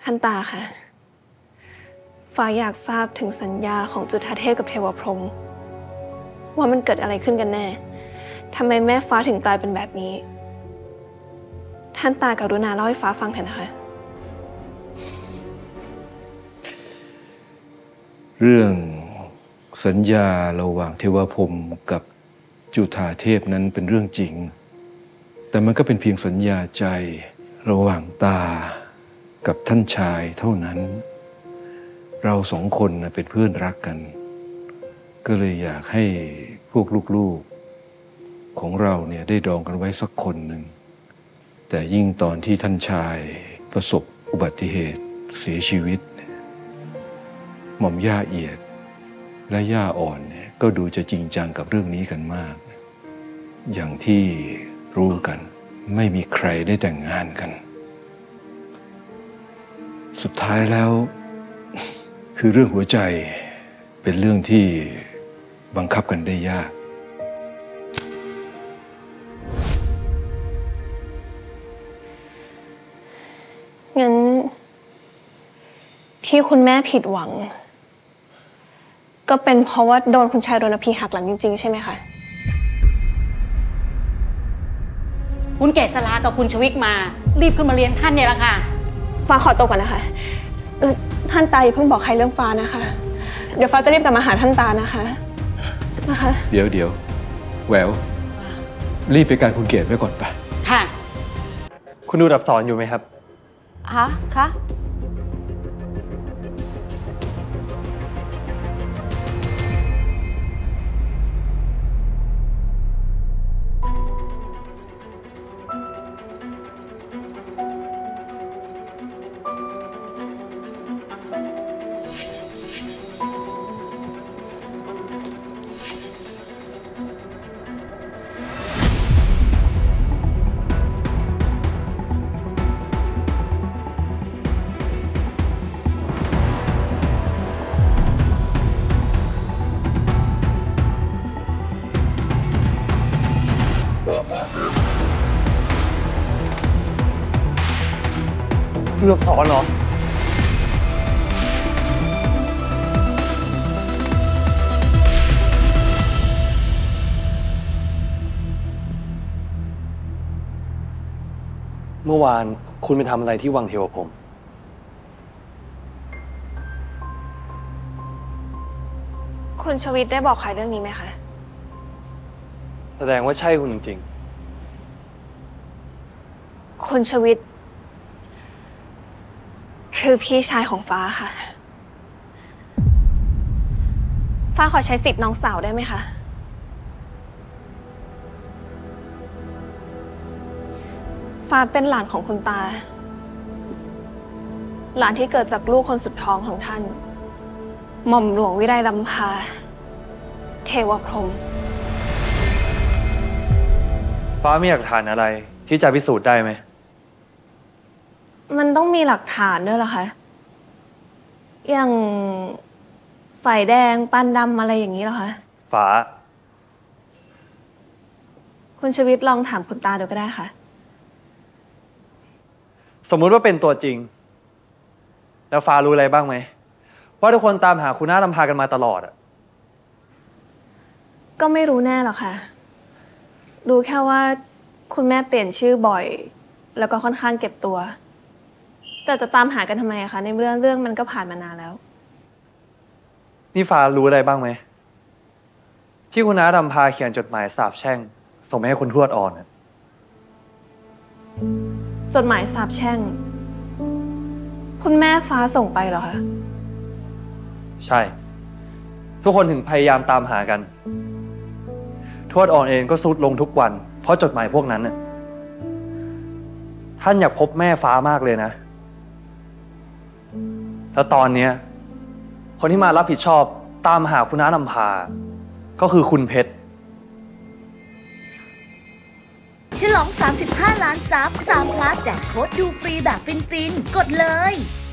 ท่านตาค่ะฟ้าอยากทราบถึงสัญญาของจุฑาเทพกับเทวพรหมว่ามันเกิดอะไรขึ้นกันแน่ทำไมแม่ฟ้าถึงกลายเป็นแบบนี้ท่านตากรุณาเล่าให้ฟ้าฟังเถอะนะคะเรื่องสัญญาระหว่างเทวพรหมกับจุฑาเทพนั้นเป็นเรื่องจริงแต่มันก็เป็นเพียงสัญญาใจระหว่างตากับท่านชายเท่านั้นเราสองคนเป็นเพื่อนรักกันก็เลยอยากให้พวกลูกๆของเราเนี่ยได้ดองกันไว้สักคนหนึ่งแต่ยิ่งตอนที่ท่านชายประสบอุบัติเหตุเสียชีวิตหม่อมย่าเอียดและย่าอ่อนเนี่ยก็ดูจะจริงจังกับเรื่องนี้กันมากอย่างที่รู้กันไม่มีใครได้แต่งงานกันสุดท้ายแล้วคือเรื่องหัวใจเป็นเรื่องที่บังคับกันได้ยากงั้นที่คุณแม่ผิดหวังก็เป็นเพราะว่าโดนคุณชายรณพีหักหลังจริงๆใช่ไหมคะคุณเกษรากับคุณชวิกมารีบขึ้นมาเรียนท่านเนี่ยละค่ะฟ้าขอตัวก่อนนะคะท่านตาอย่าเพิ่งบอกใครเรื่องฟ้านะคะเดี๋ยวฟ้าจะรีบกลับมาหาท่านตานะคะเดี๋ยวแหววรีบไปการคุณเกศไว้ก่อนไปค่ะคุณดูดับสอนอยู่ไหมครับคะดูดับสอนเหรอเมื่อวานคุณไปทำอะไรที่วังเทวพรหมคุณชวิตได้บอกใครเรื่องนี้ไหมคะแสดงว่าใช่คุณจริงๆคุณชวิตคือพี่ชายของฟ้าค่ะฟ้าขอใช้สิทธิ์น้องสาวได้ไหมคะฟ้าเป็นหลานของคุณตาหลานที่เกิดจากลูกคนสุดท้องของท่านหม่อมหลวงวิไลลำพาเทวพรหมฟ้ามีหลักฐานอะไรที่จะพิสูจน์ได้ไหมมันต้องมีหลักฐานด้วยเหรอคะอย่างไฟแดงปานดำอะไรอย่างนี้เหรอคะฟ้าคุณชวิตลองถามคุณตาดูก็ได้ค่ะสมมุติว่าเป็นตัวจริงแล้วฟ้ารู้อะไรบ้างไหมว่าทุกคนตามหาคุณน้าลำพากันมาตลอดก็ไม่รู้แน่หรอกค่ะรู้แค่ว่าคุณแม่เปลี่ยนชื่อบ่อยแล้วก็ค่อนข้างเก็บตัวแต่จะตามหากันทำไมอะคะในเรื่องมันก็ผ่านมานานแล้วนี่ฟ้ารู้อะไรบ้างไหมที่คุณน้าลำพาเขียนจดหมายสาปแช่งส่งไปให้คุณทวดอ่อนจดหมายสาปแช่งคุณแม่ฟ้าส่งไปเหรอคะใช่ทุกคนถึงพยายามตามหากันทวดอ่อนเองก็ทรุดลงทุกวันเพราะจดหมายพวกนั้นท่านอยากพบแม่ฟ้ามากเลยนะแล้วตอนนี้คนที่มารับผิดชอบตามหาคุณน้าลำพาก็คือคุณเพชรฉลอง35 ล้านซับ3 พลัสแจกโค้ดดูฟรีแบบฟินๆกดเลย